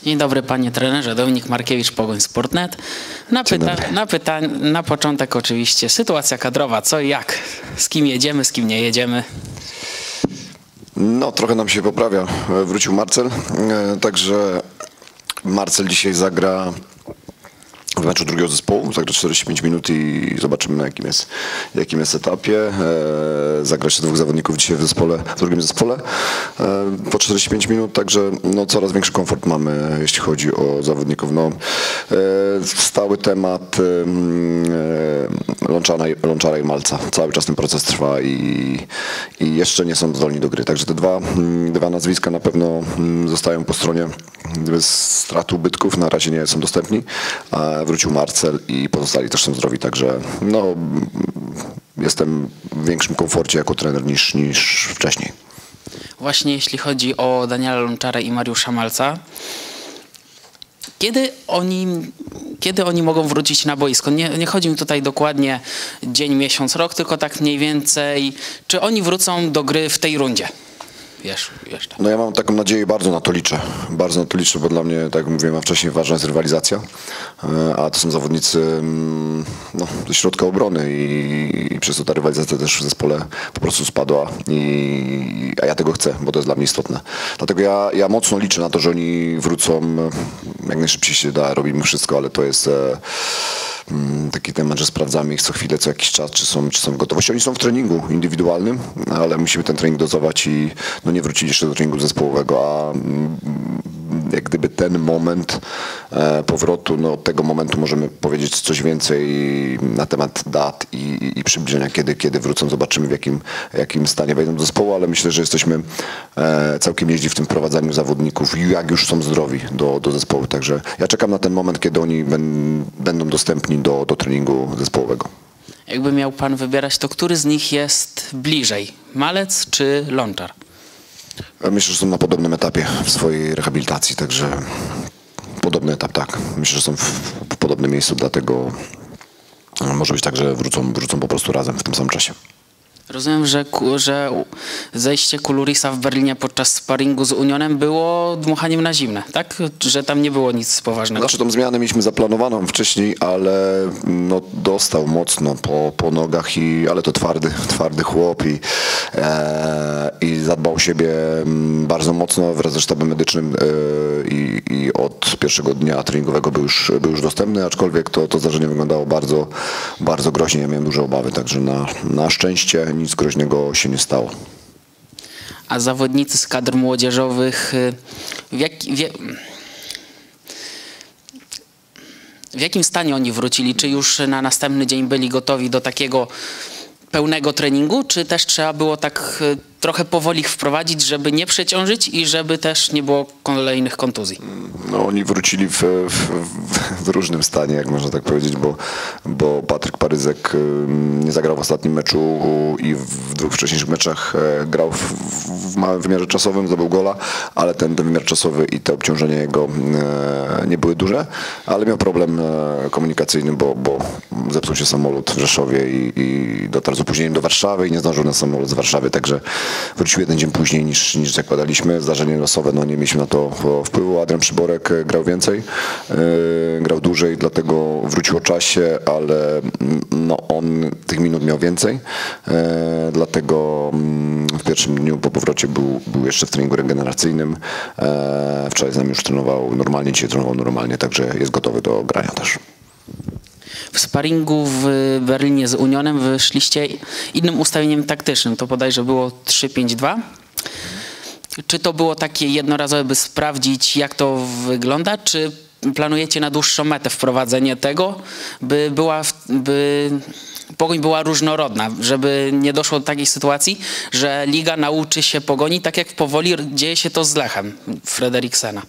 Dzień dobry panie trenerze, Dominik Markiewicz, Pogoń Sport.net. Na początek oczywiście sytuacja kadrowa, co i jak, z kim jedziemy, z kim nie jedziemy. No trochę nam się poprawia, wrócił Marcel, także Marcel dzisiaj zagra w meczu drugiego zespołu, zagra 45 minut i zobaczymy na jakim jest etapie. Zagra jeszcze dwóch zawodników dzisiaj w drugim zespole po 45 minut, także no, coraz większy komfort mamy, jeśli chodzi o zawodników. No, stały temat Lonczara i Malca. Cały czas ten proces trwa i jeszcze nie są zdolni do gry. Także te dwa nazwiska na pewno zostają po stronie bez strat ubytków. Na razie nie są dostępni. Wrócił Marcel i pozostali też są zdrowi, także no, jestem w większym komforcie jako trener niż wcześniej. Właśnie jeśli chodzi o Daniela Lonczara i Mariusza Malca, kiedy oni mogą wrócić na boisko? Nie chodzi mi tutaj dokładnie dzień, miesiąc, rok, tylko tak mniej więcej, czy oni wrócą do gry w tej rundzie? Jeszcze. No ja mam taką nadzieję, bardzo na to liczę, bo dla mnie, tak jak mówiłem wcześniej, ważna jest rywalizacja, a to są zawodnicy no, ze środka obrony i przez to ta rywalizacja też w zespole po prostu spadła, a ja tego chcę, bo to jest dla mnie istotne. Dlatego ja mocno liczę na to, że oni wrócą jak najszybciej się da, robimy wszystko, ale to jest taki temat, że sprawdzamy ich co chwilę, co jakiś czas, czy są w gotowości. Oni są w treningu indywidualnym, ale musimy ten trening dozować i no, nie wrócili jeszcze do treningu zespołowego, a jak gdyby ten moment powrotu, no od tego momentu możemy powiedzieć coś więcej na temat dat i przybliżenia, kiedy wrócą, zobaczymy w jakim stanie wejdą do zespołu, ale myślę, że jesteśmy całkiem nieźli w tym wprowadzaniu zawodników, jak już są zdrowi do zespołu, także ja czekam na ten moment, kiedy oni będą dostępni do treningu zespołowego. Jakby miał pan wybierać, to który z nich jest bliżej? Malec czy Lonczar? Myślę, że są na podobnym etapie w swojej rehabilitacji, także podobny etap, tak. Myślę, że są w podobnym miejscu, dlatego może być tak, że wrócą po prostu razem w tym samym czasie. Rozumiem, że zejście Kulurisa w Berlinie podczas sparingu z Unionem było dmuchaniem na zimne, tak? Że tam nie było nic poważnego. Znaczy tą zmianę mieliśmy zaplanowaną wcześniej, ale no, dostał mocno po nogach, ale to twardy chłop i zadbał o siebie bardzo mocno wraz ze sztabem medycznym i od pierwszego dnia treningowego był już dostępny, aczkolwiek to zdarzenie wyglądało bardzo, bardzo groźnie. Ja miałem duże obawy, także na szczęście nic groźnego się nie stało. A zawodnicy z kadr młodzieżowych w jakim stanie oni wrócili? Czy już na następny dzień byli gotowi do takiego pełnego treningu, czy też trzeba było tak trochę powoli ich wprowadzić, żeby nie przeciążyć i żeby też nie było kolejnych kontuzji? No, oni wrócili w różnym stanie, jak można tak powiedzieć, bo Patryk Paryzek nie zagrał w ostatnim meczu i w dwóch wcześniejszych meczach grał w małym wymiarze czasowym, zdobył gola, ale ten wymiar czasowy i te obciążenia jego nie były duże, ale miał problem komunikacyjny, bo zepsuł się samolot w Rzeszowie i dotarł z opóźnieniem do Warszawy i nie zdążył na samolot z Warszawy, także wrócił jeden dzień później niż zakładaliśmy. Zdarzenie losowe, no nie mieliśmy na to wpływu. Adrian Przyborek grał więcej, grał dłużej, dlatego wrócił o czasie, ale no, on tych minut miał więcej, dlatego w pierwszym dniu po powrocie był jeszcze w treningu regeneracyjnym. Wczoraj z nami już trenował normalnie, dzisiaj trenował normalnie, także jest gotowy do grania też. W sparingu w Berlinie z Unionem wyszliście innym ustawieniem taktycznym. To bodajże było 3-5-2. Czy to było takie jednorazowe, by sprawdzić, jak to wygląda, czy planujecie na dłuższą metę wprowadzenie tego, by Pogoń była różnorodna, żeby nie doszło do takiej sytuacji, że liga nauczy się Pogoni, tak jak powoli dzieje się to z Lechem Frederiksena?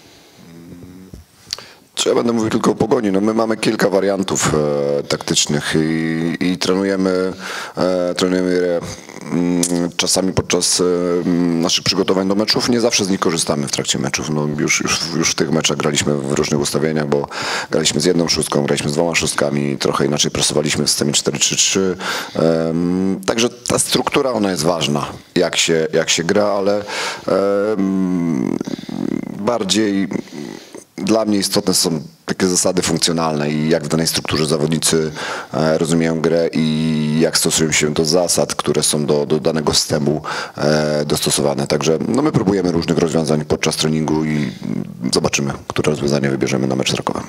Ja będę mówił tylko o Pogoni. No my mamy kilka wariantów taktycznych i trenujemy je czasami podczas naszych przygotowań do meczów. Nie zawsze z nich korzystamy w trakcie meczów. No już w tych meczach graliśmy w różnych ustawieniach, bo graliśmy z jedną szóstką, graliśmy z dwoma szóstkami, trochę inaczej pracowaliśmy w systemie 4-3-3. Także ta struktura, ona jest ważna, jak się gra, ale bardziej dla mnie istotne są takie zasady funkcjonalne i jak w danej strukturze zawodnicy rozumieją grę i jak stosują się do zasad, które są do danego systemu dostosowane. Także no my próbujemy różnych rozwiązań podczas treningu i zobaczymy, które rozwiązanie wybierzemy na mecz z Rakowem.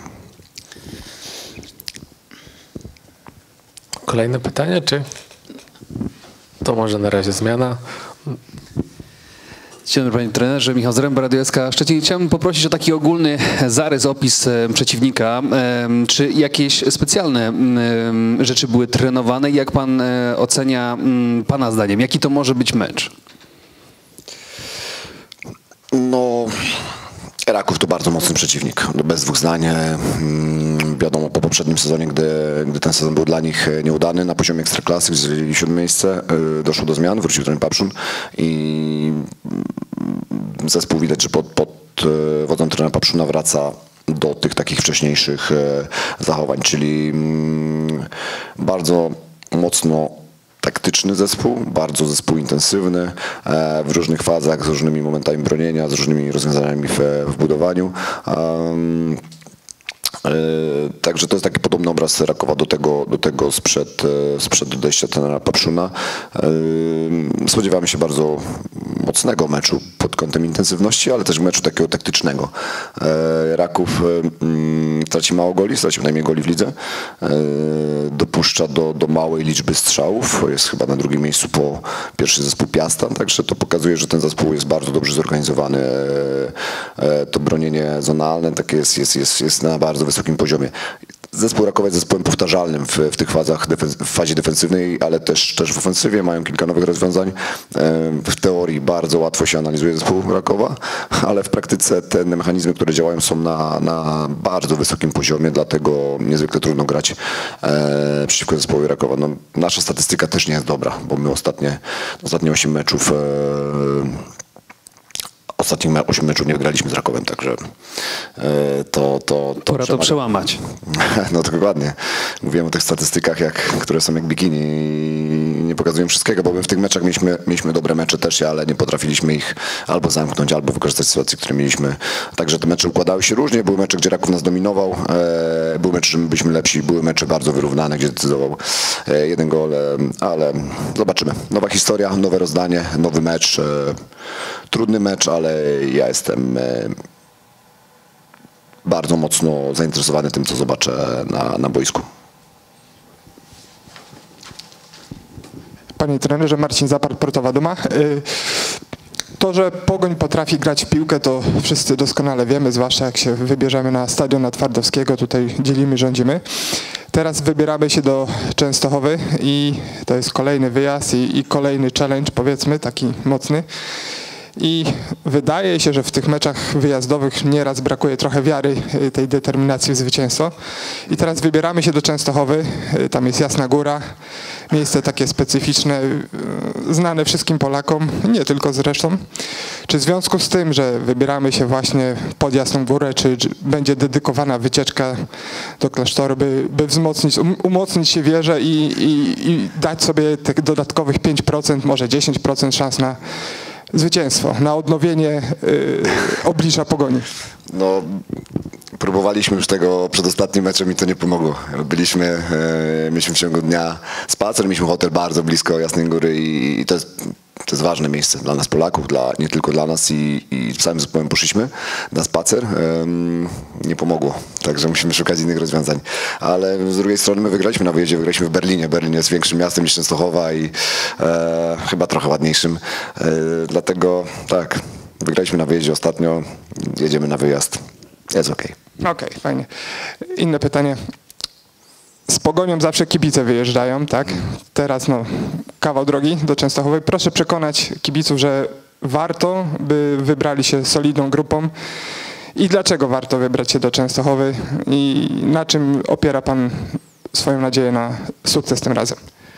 Kolejne pytanie, czy to może na razie zmiana? Dzień dobry panie trenerze, Michał Zaręba, Radio SK Szczecin. Chciałbym poprosić o taki ogólny zarys, opis przeciwnika. Czy jakieś specjalne rzeczy były trenowane i jak pan ocenia, pana zdaniem, jaki to może być mecz? No, Raków to bardzo mocny przeciwnik, bez dwóch zdań. Wiadomo, po poprzednim sezonie, gdy ten sezon był dla nich nieudany, na poziomie ekstraklasy, gdzie zajęli 7 miejsce, doszło do zmian, wrócił trener Papszun i zespół widać, że pod wodą trenera Papszuna wraca do tych takich wcześniejszych zachowań, czyli bardzo mocno taktyczny zespół, bardzo zespół intensywny w różnych fazach, z różnymi momentami bronienia, z różnymi rozwiązaniami w budowaniu. Także to jest taki podobny obraz Rakowa do tego sprzed odejścia trenera Papszuna. Spodziewamy się bardzo mocnego meczu pod kątem intensywności, ale też meczu takiego taktycznego. Raków traci mało goli, stracił najmniej goli w lidze. Dopuszcza do małej liczby strzałów. Jest chyba na drugim miejscu po pierwszy zespół Piasta, także to pokazuje, że ten zespół jest bardzo dobrze zorganizowany. To bronienie zonalne takie jest na bardzo wysokim poziomie. Zespół Rakowa jest zespołem powtarzalnym w tych fazach, w fazie defensywnej, ale też w ofensywie. Mają kilka nowych rozwiązań. W teorii bardzo łatwo się analizuje zespół Rakowa, ale w praktyce te mechanizmy, które działają, są na bardzo wysokim poziomie, dlatego niezwykle trudno grać przeciwko zespołowi Rakowa. No, nasza statystyka też nie jest dobra, bo my ostatnie 8 meczów ostatnich 8 meczów nie wygraliśmy z Rakowem, także Pora to przełamać. No to dokładnie. Mówiłem o tych statystykach, które są jak bikini i nie pokazują wszystkiego, bo my w tych meczach mieliśmy dobre mecze też, ale nie potrafiliśmy ich albo zamknąć, albo wykorzystać sytuacje, które mieliśmy. Także te mecze układały się różnie. Były mecze, gdzie Raków nas dominował, były mecze, że my byliśmy lepsi, były mecze bardzo wyrównane, gdzie decydował jeden gol, ale zobaczymy. Nowa historia, nowe rozdanie, nowy mecz, trudny mecz, ale ja jestem bardzo mocno zainteresowany tym, co zobaczę na boisku. Panie trenerze, Marcin Zapar, Portowa Duma. To, że Pogoń potrafi grać w piłkę, to wszyscy doskonale wiemy, zwłaszcza jak się wybierzemy na stadion na Twardowskiego, tutaj dzielimy, rządzimy. Teraz wybieramy się do Częstochowy i to jest kolejny wyjazd i kolejny challenge, powiedzmy, taki mocny. I wydaje się, że w tych meczach wyjazdowych nieraz brakuje trochę wiary, tej determinacji w zwycięstwo. I teraz wybieramy się do Częstochowy, tam jest Jasna Góra, miejsce takie specyficzne, znane wszystkim Polakom, nie tylko zresztą. Czy w związku z tym, że wybieramy się właśnie pod Jasną Górę, czy będzie dedykowana wycieczka do klasztoru, by wzmocnić, umocnić się wierze i dać sobie tych dodatkowych 5%, może 10% szans na zwycięstwo, na odnowienie oblicza Pogoni? No, próbowaliśmy już tego przed ostatnim meczem i to nie pomogło. Mieliśmy w ciągu dnia spacer, mieliśmy hotel bardzo blisko Jasnej Góry i to jest ważne miejsce dla nas Polaków, nie tylko dla nas i całym zespołem poszliśmy na spacer. Nie pomogło, także musimy szukać innych rozwiązań. Ale z drugiej strony my wygraliśmy na wyjeździe, wygraliśmy w Berlinie. Berlin jest większym miastem niż Częstochowa i chyba trochę ładniejszym. Dlatego tak, wygraliśmy na wyjeździe ostatnio, jedziemy na wyjazd. Jest okej. Okej, fajnie. Inne pytanie. Z Pogonią zawsze kibice wyjeżdżają, tak? Teraz kawał drogi do Częstochowy. Proszę przekonać kibiców, że warto, by wybrali się solidną grupą. I dlaczego warto wybrać się do Częstochowy? I na czym opiera pan swoją nadzieję na sukces tym razem?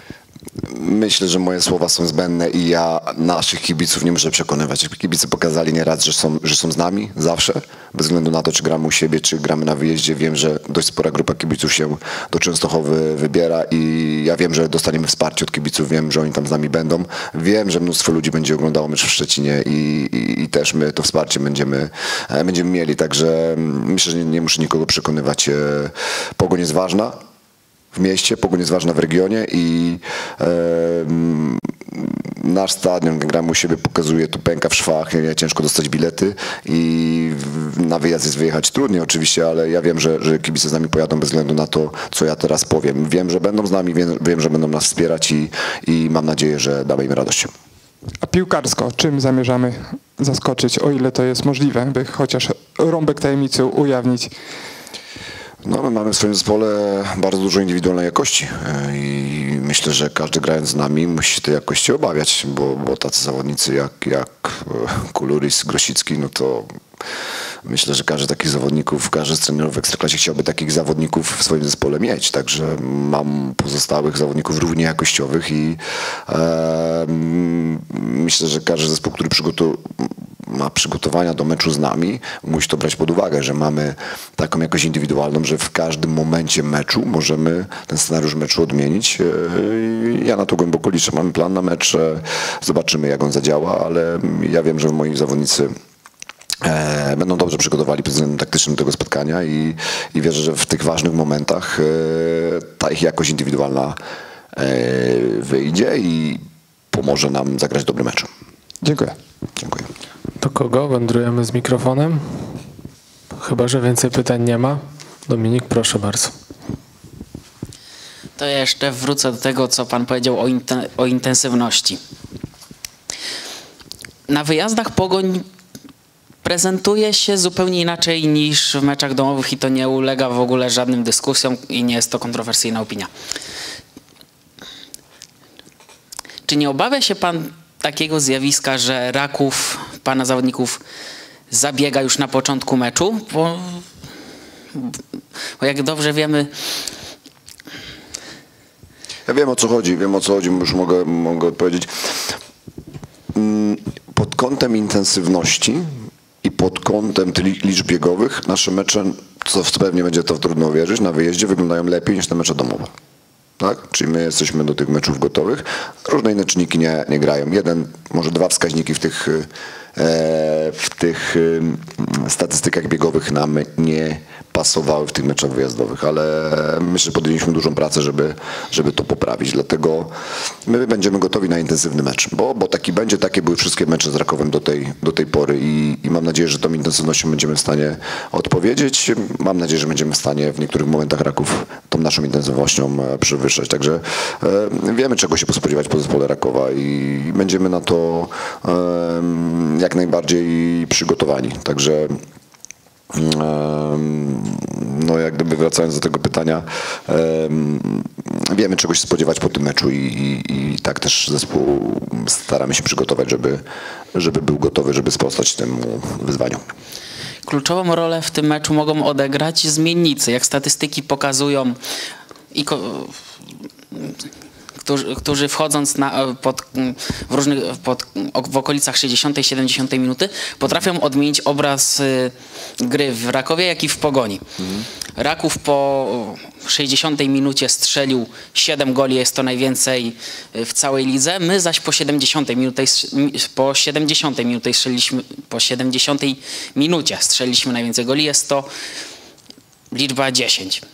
Myślę, że moje słowa są zbędne i ja naszych kibiców nie muszę przekonywać. Kibice pokazali nieraz, że są z nami zawsze, bez względu na to, czy gramy u siebie, czy gramy na wyjeździe. Wiem, że dość spora grupa kibiców się do Częstochowy wybiera i ja wiem, że dostaniemy wsparcie od kibiców, wiem, że oni tam z nami będą. Wiem, że mnóstwo ludzi będzie oglądało mecz w Szczecinie i też my to wsparcie będziemy mieli, także myślę, że nie muszę nikogo przekonywać. Pogoń jest ważna w mieście, Pogoń jest ważna w regionie i nasz stadion, jak gramy u siebie, pokazuje, tu pęka w szwach, ciężko dostać bilety i na wyjazd jest wyjechać trudniej oczywiście, ale ja wiem, że kibice z nami pojadą bez względu na to, co ja teraz powiem. Wiem, że będą z nami, wiem, że będą nas wspierać i mam nadzieję, że damy im radość. A piłkarsko, czym zamierzamy zaskoczyć, o ile to jest możliwe, by chociaż rąbek tajemnicy ujawnić? No, my mamy w swoim zespole bardzo dużo indywidualnej jakości i myślę, że każdy grając z nami musi tej jakości obawiać, bo tacy zawodnicy jak Kuluris, Grosicki, no to myślę, że każdy takich zawodników, każdy z trenerów w Ekstraklasie chciałby takich zawodników w swoim zespole mieć, także mam pozostałych zawodników równie jakościowych i myślę, że każdy zespół, który ma przygotowania do meczu z nami, musi to brać pod uwagę, że mamy taką jakość indywidualną, że w każdym momencie meczu możemy ten scenariusz meczu odmienić. Ja na to głęboko liczę. Mamy plan na mecz, zobaczymy, jak on zadziała, ale ja wiem, że moi zawodnicy będą dobrze przygotowali pod względem taktycznym tego spotkania i wierzę, że w tych ważnych momentach ta ich jakość indywidualna wyjdzie i pomoże nam zagrać dobry mecz. Dziękuję. Dziękuję. Do kogo wędrujemy z mikrofonem? Chyba że więcej pytań nie ma. Dominik, proszę bardzo. To ja jeszcze wrócę do tego, co pan powiedział o intensywności. Na wyjazdach Pogoń prezentuje się zupełnie inaczej niż w meczach domowych i to nie ulega w ogóle żadnym dyskusjom i nie jest to kontrowersyjna opinia. Czy nie obawia się pan takiego zjawiska, że Raków pana zawodników zabiega już na początku meczu? Bo jak dobrze wiemy... Ja wiem, o co chodzi, już mogę powiedzieć. Pod kątem intensywności i pod kątem liczb biegowych nasze mecze, co pewnie będzie to trudno uwierzyć, na wyjeździe wyglądają lepiej niż te mecze domowe. Tak? Czyli my jesteśmy do tych meczów gotowych. Różne inne czynniki nie grają. Jeden, może dwa wskaźniki w tych statystykach biegowych nam nie pasowały w tych meczach wyjazdowych, ale myślę, że podjęliśmy dużą pracę, żeby to poprawić. Dlatego my będziemy gotowi na intensywny mecz, bo taki będzie, takie były wszystkie mecze z Rakowem do tej pory i mam nadzieję, że tą intensywnością będziemy w stanie odpowiedzieć. Mam nadzieję, że będziemy w stanie w niektórych momentach Raków tą naszą intensywnością przewyższać. Także wiemy, czego się spodziewać po zespole Rakowa i będziemy na to jak najbardziej przygotowani. Także no jak gdyby wracając do tego pytania, wiemy, czego się spodziewać po tym meczu i tak też zespół staramy się przygotować, żeby był gotowy, żeby sprostać temu wyzwaniu. Kluczową rolę w tym meczu mogą odegrać zmiennicy, jak statystyki pokazują, którzy wchodząc w okolicach 60-70 minuty potrafią odmienić obraz gry w Rakowie, jak i w Pogoni. Raków po 60 minucie strzelił 7 goli, jest to najwięcej w całej lidze. My zaś po 70 minucie strzeliliśmy najwięcej goli, jest to liczba 10.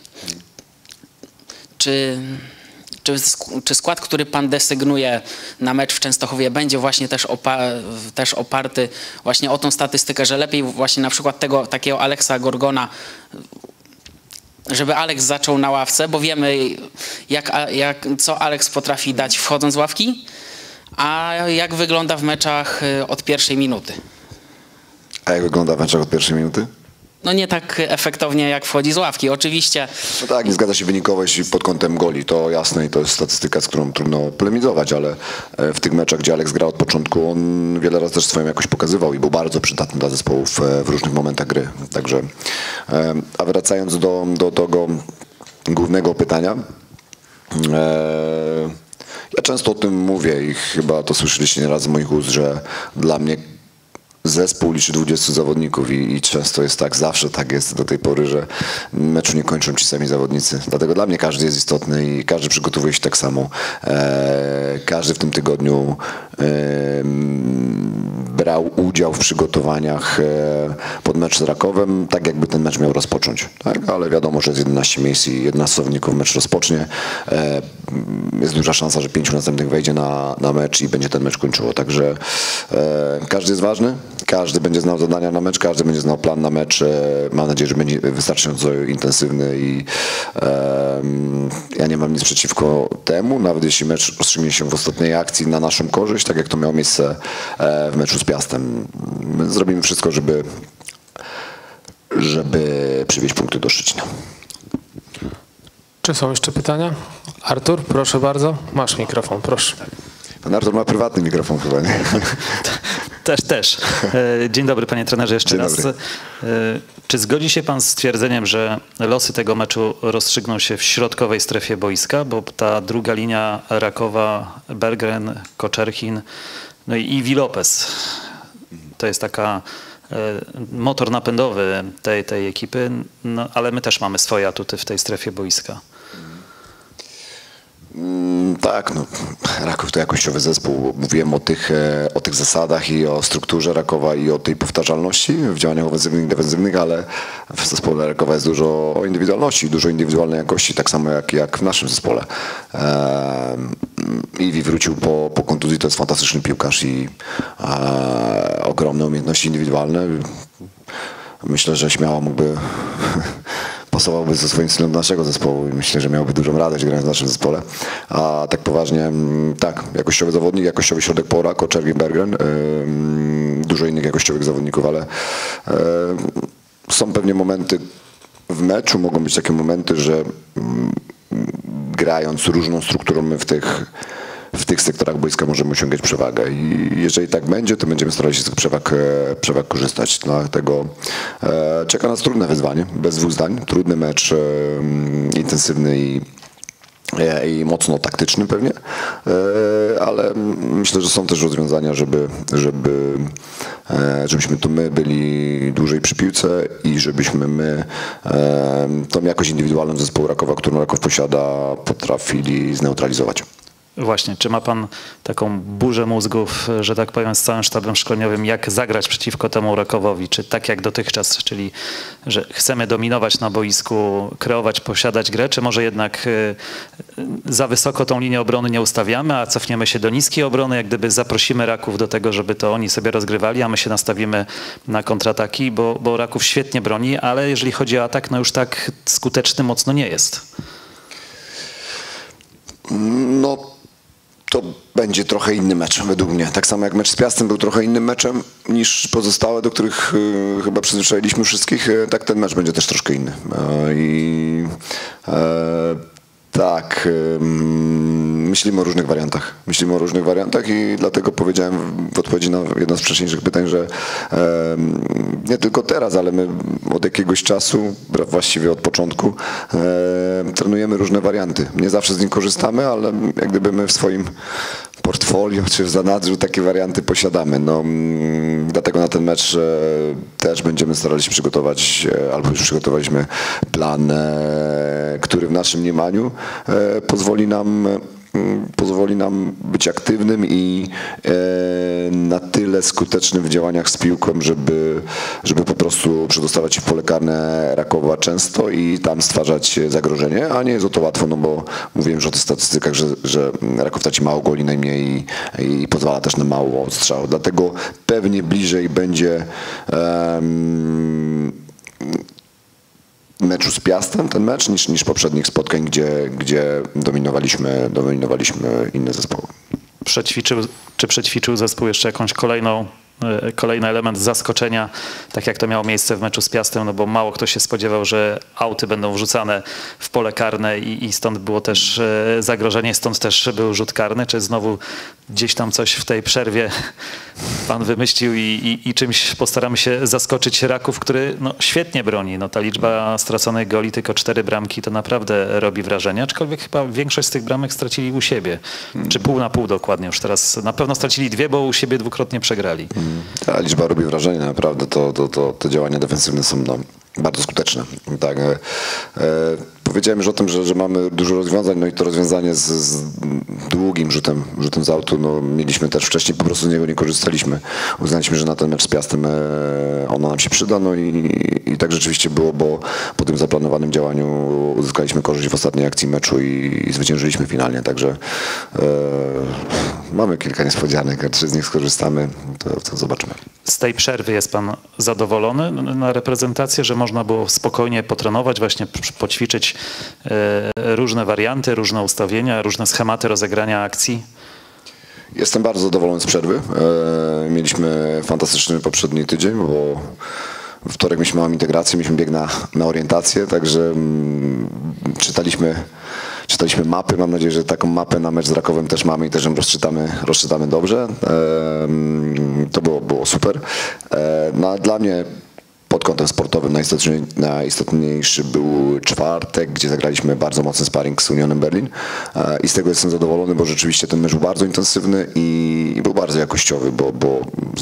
Czy skład, który pan desygnuje na mecz w Częstochowie, będzie właśnie też oparty właśnie o tą statystykę, że lepiej właśnie na przykład takiego Aleksa Gorgona, żeby Aleks zaczął na ławce, bo wiemy co Aleks potrafi dać wchodząc z ławki, a jak wygląda w meczach od pierwszej minuty? A jak wygląda w meczach od pierwszej minuty? No nie tak efektownie jak wchodzi z ławki, oczywiście. No tak, nie zgadza się wynikowo, jeśli pod kątem goli, to jasne i to jest statystyka, z którą trudno polemizować, ale w tych meczach, gdzie Aleks gra od początku, on wiele razy też swoją jakość pokazywał i był bardzo przydatny dla zespołów w różnych momentach gry. Także, a wracając do tego głównego pytania, Ja często o tym mówię i chyba to słyszeliście nieraz z moich ust, że dla mnie zespół liczy 20 zawodników i często jest tak, zawsze tak jest do tej pory, że meczu nie kończą ci sami zawodnicy. Dlatego dla mnie każdy jest istotny i każdy przygotowuje się tak samo. Każdy w tym tygodniu brał udział w przygotowaniach pod mecz z Rakowem, tak jakby ten mecz miał rozpocząć. Tak? Ale wiadomo, że jest 11 miejsc i 11 zawodników mecz rozpocznie. Jest duża szansa, że 5 następnych wejdzie na mecz i będzie ten mecz kończyło. Także każdy jest ważny. Każdy będzie znał zadania na mecz, każdy będzie znał plan na mecz. Mam nadzieję, że będzie wystarczająco intensywny i ja nie mam nic przeciwko temu, nawet jeśli mecz rozstrzygnie się w ostatniej akcji na naszą korzyść, tak jak to miało miejsce w meczu z Piastem. My zrobimy wszystko, żeby przywieźć punkty do Szczecina. Czy są jeszcze pytania? Artur, proszę bardzo. Masz mikrofon, proszę. Pan Artur ma prywatny mikrofon chyba, nie? Też. Dzień dobry, panie trenerze, jeszcze Dzień raz. dobry. Czy zgodzi się pan z stwierdzeniem, że losy tego meczu rozstrzygną się w środkowej strefie boiska, bo ta druga linia Rakowa, Berggren, Koczerchin, no i Iwi Lopez, to jest taka motor napędowy tej ekipy, no, ale my też mamy swoje atuty w tej strefie boiska. Tak, no, Raków to jakościowy zespół. Mówiłem o tych zasadach i o strukturze Rakowa i o tej powtarzalności w działaniach ofensywnych i defensywnych, ale w zespole Rakowa jest dużo indywidualności, dużo indywidualnej jakości, tak samo jak w naszym zespole. Iwi wrócił po kontuzji, to jest fantastyczny piłkarz i ogromne umiejętności indywidualne. Myślę, że śmiało mógłby pasowałby ze swoim stylem do naszego zespołu i myślę, że miałby dużą radość grając w naszym zespole. A tak poważnie, tak, jakościowy zawodnik, jakościowy środek pola, Koczergin, Berggren, dużo innych jakościowych zawodników, ale są pewnie momenty w meczu, mogą być takie momenty, że grając różną strukturą my w tych sektorach boiska możemy osiągać przewagę i jeżeli tak będzie, to będziemy starali się z tych przewag korzystać. Dlatego czeka nas trudne wyzwanie, bez dwóch zdań. Trudny mecz, intensywny i mocno taktyczny pewnie, ale myślę, że są też rozwiązania, żebyśmy tu my byli dłużej przy piłce i żebyśmy my tą jakość indywidualną zespołu Rakowa, którą Raków posiada, potrafili zneutralizować. Właśnie, czy ma pan taką burzę mózgów, że tak powiem, z całym sztabem szkoleniowym, jak zagrać przeciwko temu Rakowowi? Czy tak jak dotychczas, czyli że chcemy dominować na boisku, kreować, posiadać grę, czy może jednak za wysoko tą linię obrony nie ustawiamy, a cofniemy się do niskiej obrony, jak gdyby zaprosimy Raków do tego, żeby to oni sobie rozgrywali, a my się nastawimy na kontrataki, bo Raków świetnie broni, ale jeżeli chodzi o atak, no już tak skuteczny mocno nie jest. No, to będzie trochę inny mecz według mnie. Tak samo jak mecz z Piastem był trochę innym meczem niż pozostałe, do których chyba przyzwyczailiśmy wszystkich, tak ten mecz będzie też troszkę inny. Tak, myślimy o różnych wariantach i dlatego powiedziałem w odpowiedzi na jedno z wcześniejszych pytań, że nie tylko teraz, ale my od jakiegoś czasu, właściwie od początku, trenujemy różne warianty. Nie zawsze z nich korzystamy, ale jak gdyby my w swoim portfolio czy w zanadrzu takie warianty posiadamy. No, dlatego na ten mecz też będziemy starali się przygotować, albo już przygotowaliśmy plan, który w naszym mniemaniu pozwoli nam być aktywnym i na tyle skutecznym w działaniach z piłką, żeby po prostu przedostawać się w pole karne Rakowa często i tam stwarzać zagrożenie, a nie jest o to łatwo, no bo mówiłem już o tych statystykach, że Raków traci mało goli najmniej i pozwala też na mało odstrzał. Dlatego pewnie bliżej będzie meczu z Piastem ten mecz niż poprzednich spotkań, gdzie dominowaliśmy inne zespoły. Czy przećwiczył zespół jeszcze jakąś kolejną kolejny element zaskoczenia, tak jak to miało miejsce w meczu z Piastem, no bo mało kto się spodziewał, że auty będą wrzucane w pole karne i stąd było też zagrożenie, stąd też był rzut karny. Czy znowu gdzieś tam coś w tej przerwie pan wymyślił i czymś postaramy się zaskoczyć Raków, który no, świetnie broni. No, ta liczba straconych goli, tylko 4 bramki, to naprawdę robi wrażenie, aczkolwiek chyba większość z tych bramek stracili u siebie, czy pół na pół dokładnie już teraz. Na pewno stracili 2, bo u siebie dwukrotnie przegrali. Ta liczba robi wrażenie, naprawdę te działania defensywne są bardzo skuteczne. Tak, powiedziałem już o tym, że mamy dużo rozwiązań, no i to rozwiązanie z długim rzutem z autu, no mieliśmy też wcześniej, po prostu z niego nie korzystaliśmy. Uznaliśmy, że na ten mecz z Piastem ono nam się przyda, no i tak rzeczywiście było, bo po tym zaplanowanym działaniu uzyskaliśmy korzyść w ostatniej akcji meczu i zwyciężyliśmy finalnie, także mamy kilka niespodzianek, a czy z nich skorzystamy, to zobaczymy. Z tej przerwy jest pan zadowolony na reprezentację, że można było spokojnie potrenować, właśnie poćwiczyć różne warianty, różne ustawienia, różne schematy rozegrania akcji? Jestem bardzo zadowolony z przerwy. Mieliśmy fantastyczny poprzedni tydzień, bo we wtorek mieliśmy małą integrację, mieliśmy bieg na orientację, także czytaliśmy mapy. Mam nadzieję, że taką mapę na mecz z Rakowem też mamy i też ją rozczytamy dobrze. To było super. No, a dla mnie pod kątem sportowym najistotniejszy był czwartek, gdzie zagraliśmy bardzo mocny sparring z Unionem Berlin i z tego jestem zadowolony, bo rzeczywiście ten mecz był bardzo intensywny i był bardzo jakościowy, bo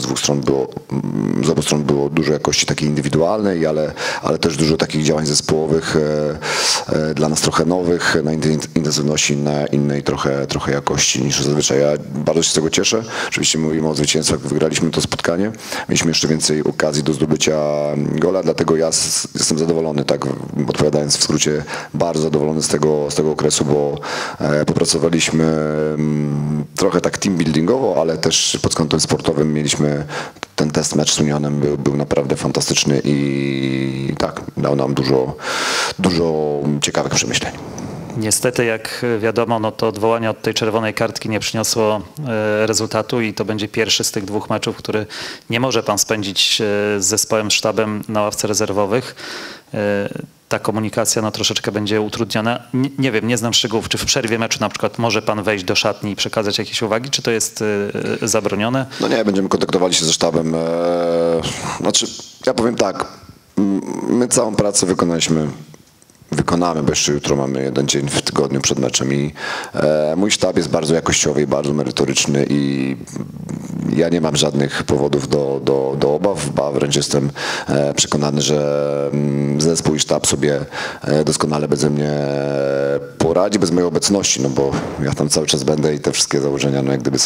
z obu stron było dużo jakości takiej indywidualnej, ale też dużo takich działań zespołowych dla nas trochę nowych, na intensywności, na innej trochę jakości niż zazwyczaj. Ja bardzo się z tego cieszę. Oczywiście mówimy o zwycięstwach, wygraliśmy to spotkanie. Mieliśmy jeszcze więcej okazji do zdobycia gola, dlatego ja jestem zadowolony, tak odpowiadając w skrócie, bardzo zadowolony z tego okresu, bo popracowaliśmy trochę tak team buildingowo, ale też pod kątem sportowym mieliśmy ten mecz z Unionem był naprawdę fantastyczny i tak, dał nam dużo ciekawych przemyśleń. Niestety, jak wiadomo, no to odwołanie od tej czerwonej kartki nie przyniosło rezultatu i to będzie pierwszy z tych 2 meczów, który nie może pan spędzić z zespołem, sztabem na ławce rezerwowych. Ta komunikacja no, troszeczkę będzie utrudniona. Nie wiem, nie znam szczegółów, czy w przerwie meczu na przykład może pan wejść do szatni i przekazać jakieś uwagi, czy to jest zabronione? No nie, będziemy kontaktowali się ze sztabem. Znaczy, ja powiem tak, my całą pracę wykonamy, bo jeszcze jutro mamy jeden dzień w tygodniu przed meczem i mój sztab jest bardzo jakościowy i bardzo merytoryczny i ja nie mam żadnych powodów do obaw, ba wręcz jestem przekonany, że zespół i sztab sobie doskonale beze mnie poradzi, bez mojej obecności, no bo ja tam cały czas będę i te wszystkie założenia no jak gdyby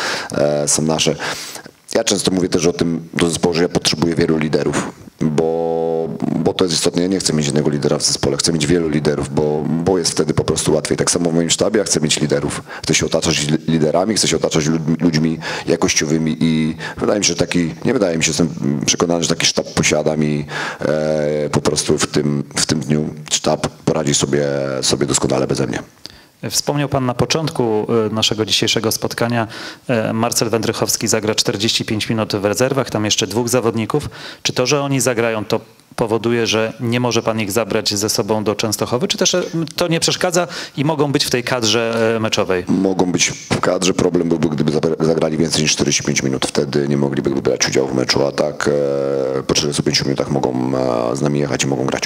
są nasze. Ja często mówię też o tym do zespołu, że ja potrzebuję wielu liderów, bo to jest istotne. Ja nie chcę mieć jednego lidera w zespole, chcę mieć wielu liderów, bo jest wtedy po prostu łatwiej. Tak samo w moim sztabie ja chcę mieć liderów. Chcę się otaczać liderami, chcę się otaczać ludźmi jakościowymi i wydaje mi się, jestem przekonany, że taki sztab posiadam i po prostu w tym dniu sztab poradzi sobie doskonale beze mnie. Wspomniał pan na początku naszego dzisiejszego spotkania, Marcel Wędrychowski zagra 45 minut w rezerwach, tam jeszcze 2 zawodników. Czy to, że oni zagrają, to powoduje, że nie może pan ich zabrać ze sobą do Częstochowy, czy też to nie przeszkadza i mogą być w tej kadrze meczowej? Mogą być w kadrze. Problem byłby, gdyby zagrali więcej niż 45 minut. Wtedy nie mogliby brać udziału w meczu, a tak po 45 minutach mogą z nami jechać i mogą grać.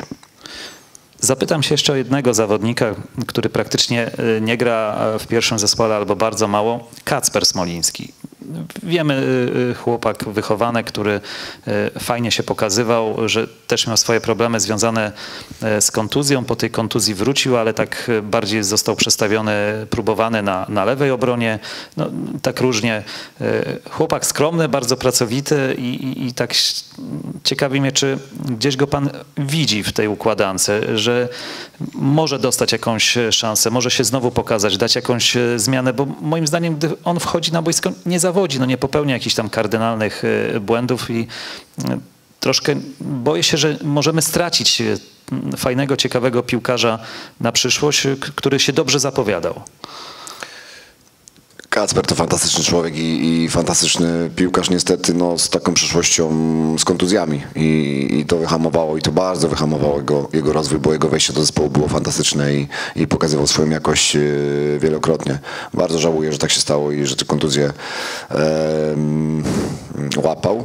Zapytam się jeszcze o jednego zawodnika, który praktycznie nie gra w pierwszym zespole albo bardzo mało, Kacper Smoliński. Wiemy, chłopak wychowany, który fajnie się pokazywał, że też miał swoje problemy związane z kontuzją. Po tej kontuzji wrócił, ale tak bardziej został przestawiony, próbowany na lewej obronie. No, tak różnie. Chłopak skromny, bardzo pracowity i tak ciekawi mnie, czy gdzieś go pan widzi w tej układance, że może dostać jakąś szansę, może się znowu pokazać, dać jakąś zmianę, bo moim zdaniem, gdy on wchodzi na boisko, nie zawodzi, no nie popełnia jakichś tam kardynalnych błędów i troszkę boję się, że możemy stracić fajnego, ciekawego piłkarza na przyszłość, który się dobrze zapowiadał. Kacper to fantastyczny człowiek i fantastyczny piłkarz, niestety no, z taką przyszłością, z kontuzjami i to wyhamowało i to bardzo wyhamowało jego rozwój, bo jego wejście do zespołu było fantastyczne i pokazywał swoją jakość wielokrotnie. Bardzo żałuję, że tak się stało i że tę kontuzję łapał.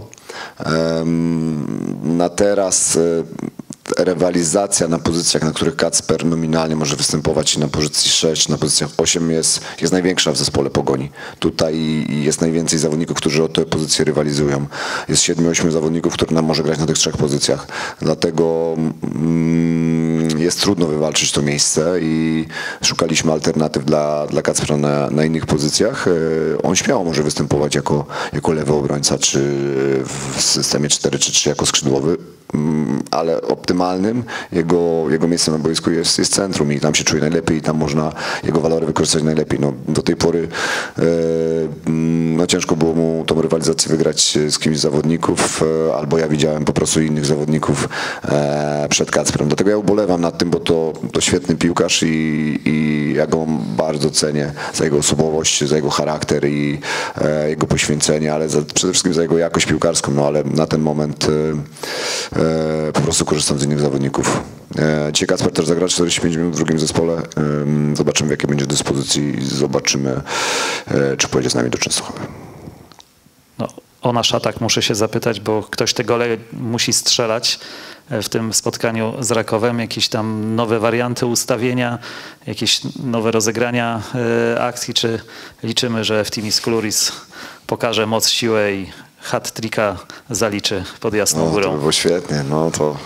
Na teraz rywalizacja na pozycjach, na których Kacper nominalnie może występować, na pozycji 6, na pozycjach 8 jest największa w zespole Pogoni. Tutaj jest najwięcej zawodników, którzy o tę pozycję rywalizują. Jest 7-8 zawodników, których nam może grać na tych 3 pozycjach. Dlatego jest trudno wywalczyć to miejsce i szukaliśmy alternatyw dla Kacpra na innych pozycjach. On śmiało może występować jako lewy obrońca, czy w systemie 4-3 jako skrzydłowy, ale optymalnym jego miejscem na boisku jest centrum i tam się czuje najlepiej i tam można jego walory wykorzystać najlepiej. No, do tej pory no, ciężko było mu tą rywalizację wygrać z kimś z zawodników, albo ja widziałem po prostu innych zawodników przed Kacprem. Dlatego ja ubolewam nad tym, bo to świetny piłkarz i ja go bardzo cenię za jego osobowość, za jego charakter i jego poświęcenie, ale przede wszystkim za jego jakość piłkarską, no ale na ten moment po prostu korzystam z innych zawodników. Dzisiaj Kacper też zagra 45 minut w drugim zespole. Zobaczymy, w jakiej będzie dyspozycji i zobaczymy, czy pojedzie z nami do Częstochowy. No, o nasz atak muszę się zapytać, bo ktoś te gole musi strzelać w tym spotkaniu z Rakowem. Jakieś tam nowe warianty ustawienia, jakieś nowe rozegrania akcji, czy liczymy, że Eftimis Klouris pokaże moc, siłę i hat-tricka zaliczy pod Jasną Górą? To by było świetnie, no to...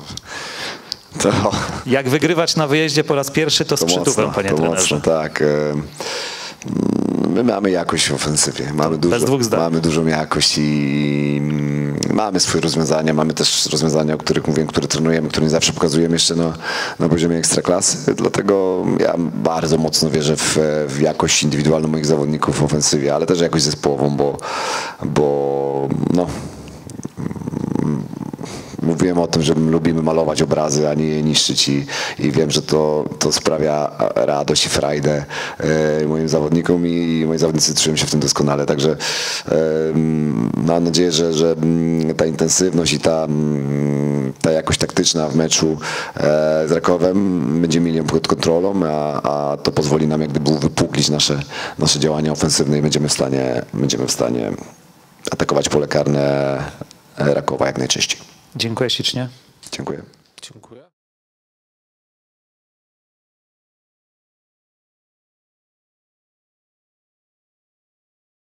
Jak wygrywać na wyjeździe po raz pierwszy, to z przytupem, panie trenerze. Mocno, tak. My mamy jakość w ofensywie, mamy dużą jakość i mamy swoje rozwiązania, mamy też rozwiązania, o których mówiłem, które trenujemy, które nie zawsze pokazujemy jeszcze na poziomie ekstraklasy, dlatego ja bardzo mocno wierzę w jakość indywidualną moich zawodników w ofensywie, ale też jakość zespołową, bo no... Mówiłem o tym, że lubimy malować obrazy, a nie je niszczyć i wiem, że to sprawia radość i frajdę moim zawodnikom i moi zawodnicy czują się w tym doskonale. Także mam nadzieję, że ta intensywność i ta jakość taktyczna w meczu z Rakowem będzie mieli ją pod kontrolą, a to pozwoli nam jak gdyby uwypuklić nasze działania ofensywne i będziemy w stanie atakować pole karne Rakowa jak najczęściej. Dziękuję ślicznie. Dziękuję. Dziękuję.